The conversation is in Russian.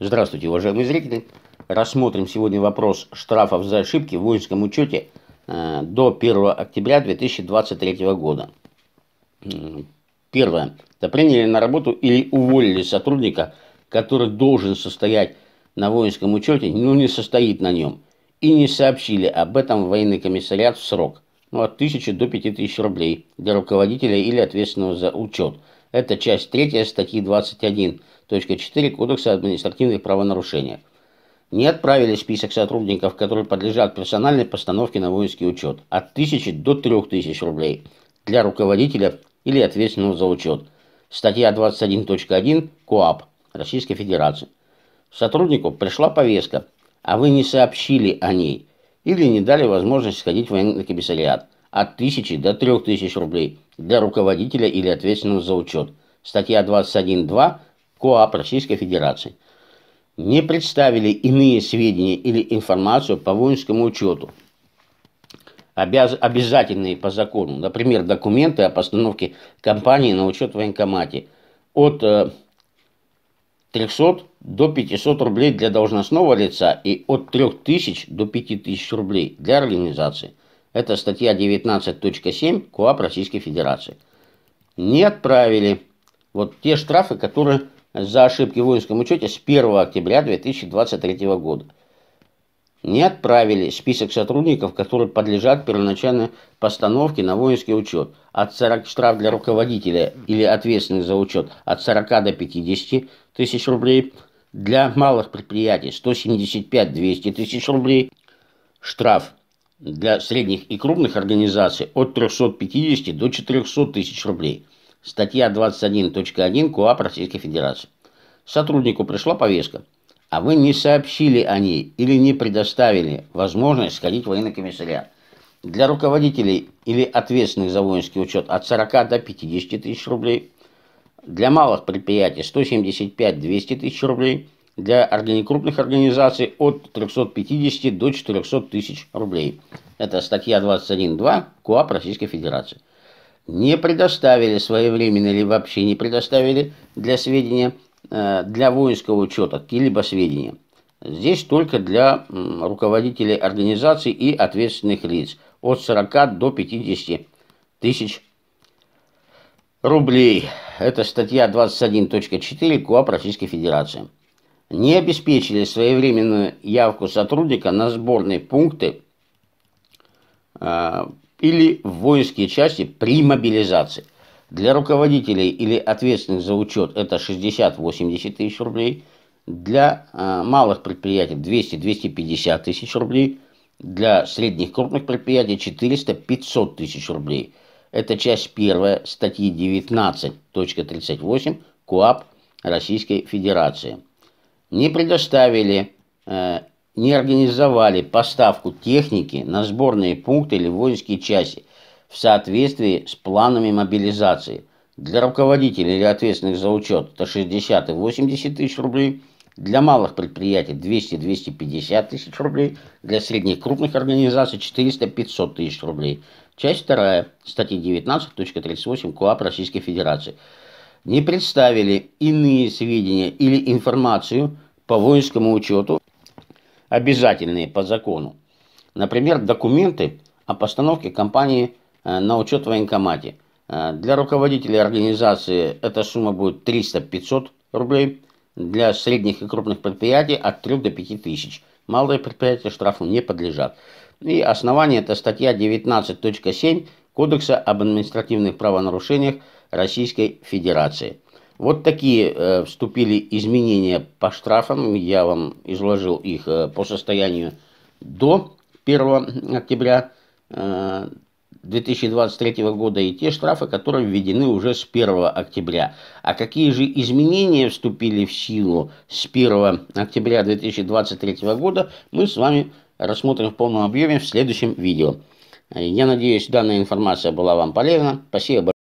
Здравствуйте, уважаемые зрители! Рассмотрим сегодня вопрос штрафов за ошибки в воинском учете до 1 октября 2023 года. Первое. Да приняли на работу или уволили сотрудника, который должен состоять на воинском учете, но не состоит на нем, и не сообщили об этом в военный комиссариат в срок. От 1000 до 5000 рублей для руководителя или ответственного за учет. Это часть 3 статьи 21.4 Кодекса административных правонарушений. Не отправили список сотрудников, которые подлежат персональной постановке на воинский учет. От 1000 до 3000 рублей для руководителя или ответственного за учет. Статья 21.1 КоАП Российской Федерации. Сотруднику пришла повестка, а вы не сообщили о ней или не дали возможность сходить в военный комиссариат. От 1000 до 3000 рублей для руководителя или ответственного за учет. Статья 21.2 КоАП Российской Федерации. Не представили иные сведения или информацию по воинскому учету, обязательные по закону, например, документы о постановке компании на учет в военкомате, от 300 до 500 рублей для должностного лица и от 3000 до 5000 рублей для организации. Это статья 19.7 КоАП Российской Федерации. Не отправили те штрафы, которые за ошибки в воинском учете с 1 октября 2023 года. Не отправили список сотрудников, которые подлежат первоначальной постановке на воинский учет. Штраф для руководителя или ответственных за учет от 40 до 50 тысяч рублей. Для малых предприятий 175-200 тысяч рублей. Штраф для средних и крупных организаций от 350 до 400 тысяч рублей. Статья 21.1 КоАП Российской Федерации. Сотруднику пришла повестка, а вы не сообщили о ней или не предоставили возможность сходить в военный комиссариат. Для руководителей или ответственных за воинский учет от 40 до 50 тысяч рублей. Для малых предприятий 175-200 тысяч рублей. Для крупных организаций от 350 до 400 тысяч рублей. Это статья 21.2 КоАП Российской Федерации. Не предоставили своевременно или вообще не предоставили для сведения, для воинского учета какие-либо сведения. Здесь только для руководителей организаций и ответственных лиц от 40 до 50 тысяч рублей. Это статья 21.4 КоАП Российской Федерации. Не обеспечили своевременную явку сотрудника на сборные пункты или в воинские части при мобилизации. Для руководителей или ответственных за учет это 60-80 тысяч рублей. Для малых предприятий 200-250 тысяч рублей. Для средних крупных предприятий 400-500 тысяч рублей. Это часть 1 статьи 19.38 КоАП Российской Федерации. Не предоставили, не организовали поставку техники на сборные пункты или воинские части в соответствии с планами мобилизации. Для руководителей или ответственных за учет это 60 и 80 тысяч рублей. Для малых предприятий 200-250 тысяч рублей. Для средних крупных организаций 400-500 тысяч рублей. Часть 2 статьи 19.38 КоАП Российской Федерации. Не представили иные сведения или информацию по воинскому учету, обязательные по закону. Например, документы о постановке компании на учет в военкомате. Для руководителей организации эта сумма будет 300-500 рублей. Для средних и крупных предприятий от 3 до 5 тысяч. Малые предприятия штрафу не подлежат. И основание это статья 19.7 Кодекса об административных правонарушениях Российской Федерации. Вот такие вступили изменения по штрафам. Я вам изложил их по состоянию до 1 октября 2023 года и те штрафы, которые введены уже с 1 октября. А какие же изменения вступили в силу с 1 октября 2023 года, мы с вами рассмотрим в полном объеме в следующем видео. Я надеюсь, данная информация была вам полезна. Спасибо большое.